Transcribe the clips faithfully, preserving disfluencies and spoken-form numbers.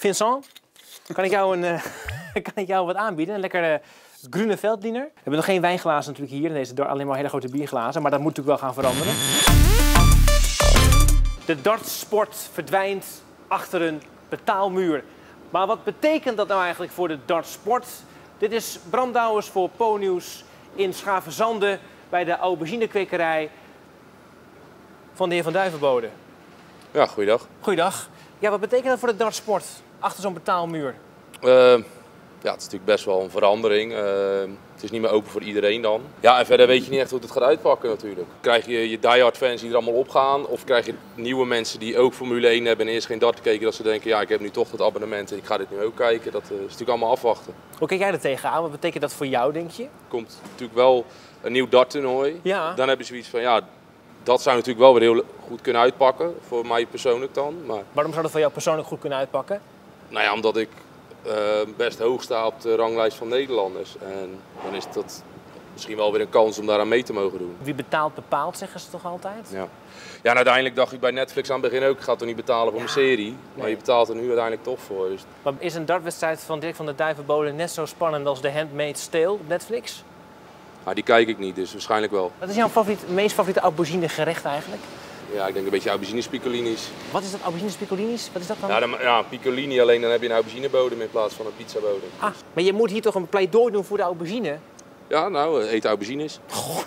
Vincent, kan ik jou, een, uh, kan ik jou wat aanbieden? Een lekkere groene Veltliner. We hebben nog geen wijnglazen natuurlijk hier in deze dart, alleen maar hele grote bierglazen. Maar dat moet natuurlijk wel gaan veranderen. De dartsport verdwijnt achter een betaalmuur. Maar wat betekent dat nou eigenlijk voor de dartsport? Dit is Bram Douwes voor Po-nieuws in Schavenzande bij de auberginekwekerij van de heer Van Duivenbode. Ja, goeiedag. Goeiedag. Ja, wat betekent dat voor de dartsport achter zo'n betaalmuur? Uh, ja, het is natuurlijk best wel een verandering. Uh, het is niet meer open voor iedereen dan. Ja, en verder weet je niet echt hoe het gaat uitpakken natuurlijk. Krijg je je diehard fans die er allemaal opgaan? Of krijg je nieuwe mensen die ook Formule één hebben en eerst geen dart gekeken, dat ze denken, ja, ik heb nu toch het abonnement en ik ga dit nu ook kijken. Dat uh, is natuurlijk allemaal afwachten. Hoe kijk jij er tegenaan? Wat betekent dat voor jou, denk je? Er komt natuurlijk wel een nieuw darttoernooi. Ja. Dan heb je zoiets van, ja, dat zou natuurlijk wel weer heel goed kunnen uitpakken. Voor mij persoonlijk dan. Maar... Waarom zou dat voor jou persoonlijk goed kunnen uitpakken? Nou ja, omdat ik uh, best hoog sta op de ranglijst van Nederlanders. En dan is dat misschien wel weer een kans om daaraan mee te mogen doen. Wie betaalt bepaalt, zeggen ze toch altijd? Ja. Ja, en uiteindelijk dacht ik bij Netflix aan het begin ook, ik ga toch niet betalen voor ja. mijn serie. Maar nee. Je betaalt er nu uiteindelijk toch voor. Dus... Maar is een dartwedstrijd van Dirk van der Duivenbode net zo spannend als The Handmaid's Tale op Netflix? Nou, die kijk ik niet, dus waarschijnlijk wel. Wat is jouw favoriet, meest favoriete aubergine gerecht eigenlijk? Ja, ik denk een beetje aubergine spicolini's. Wat is dat, aubergine spicolini's? Wat is dat dan? Ja, dan, ja, picolini, alleen dan heb je een auberginebodem in plaats van een pizzabodem. Ah, maar je moet hier toch een pleidooi doen voor de aubergine? Ja, nou, eet aubergines. God.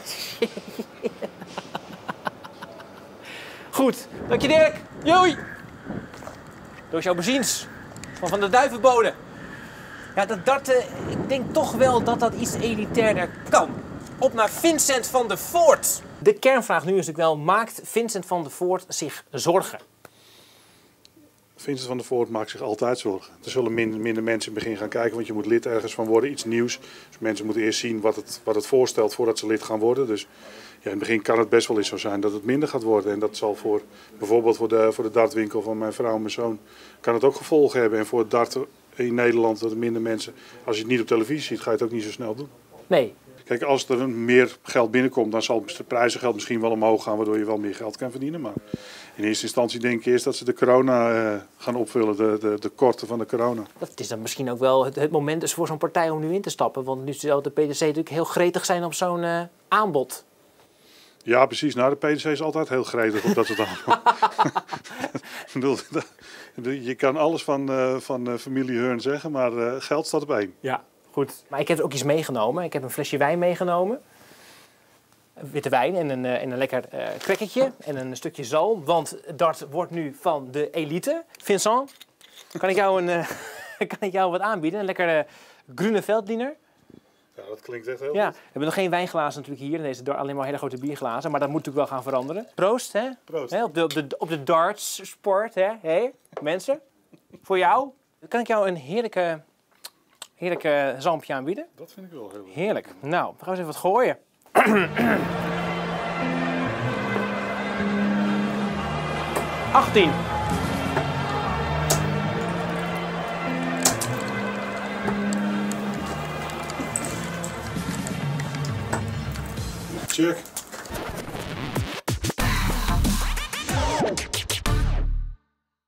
Goed, dank je Dirk. Joei. Doosje aubergines van Van der Duivenbode. Ja, dat darten, ik denk toch wel dat dat iets elitairder kan. Op naar Vincent van der Voort. De kernvraag nu is natuurlijk wel, maakt Vincent van der Voort zich zorgen? Vincent van der Voort maakt zich altijd zorgen. Er zullen minder, minder mensen in het begin gaan kijken, want je moet lid ergens van worden, iets nieuws. Dus mensen moeten eerst zien wat het, wat het voorstelt voordat ze lid gaan worden. Dus ja, in het begin kan het best wel eens zo zijn dat het minder gaat worden. En dat zal voor bijvoorbeeld voor de, voor de dartwinkel van mijn vrouw en mijn zoon, kan het ook gevolgen hebben. En voor het darten in Nederland, dat er minder mensen, als je het niet op televisie ziet, ga je het ook niet zo snel doen. Nee. Kijk, als er meer geld binnenkomt, dan zal het prijzengeld misschien wel omhoog gaan, waardoor je wel meer geld kan verdienen. Maar in eerste instantie denk ik eerst dat ze de corona uh, gaan opvullen, de, de, de korten van de corona. Dat is dan misschien ook wel het, het moment dus voor zo'n partij om nu in te stappen. Want nu zal de P D C natuurlijk heel gretig zijn op zo'n uh, aanbod. Ja, precies. Nou, de P D C is altijd heel gretig op dat soort aanbod. Je kan alles van, uh, van uh, familie Hearn zeggen, maar uh, geld staat op één. Ja. Goed, maar ik heb ook iets meegenomen. Ik heb een flesje wijn meegenomen. Witte wijn en een, en een lekker uh, crackertje en een stukje zalm. Want dart wordt nu van de elite. Vincent, kan ik jou, een, uh, kan ik jou wat aanbieden? Een lekkere groene Veltliner. Ja, dat klinkt echt heel ja, goed. We hebben nog geen wijnglazen natuurlijk hier in deze dart, alleen maar hele grote bierglazen. Maar dat moet natuurlijk wel gaan veranderen. Proost, hè? Proost. Hè, op, de, op, de, op de dartsport, hè? Hey, mensen, voor jou. Kan ik jou een heerlijke... Heerlijk uh, zalmpje aanbieden. Dat vind ik wel heel leuk. Heerlijk. Nou, we gaan eens even wat gooien. achttien. Check.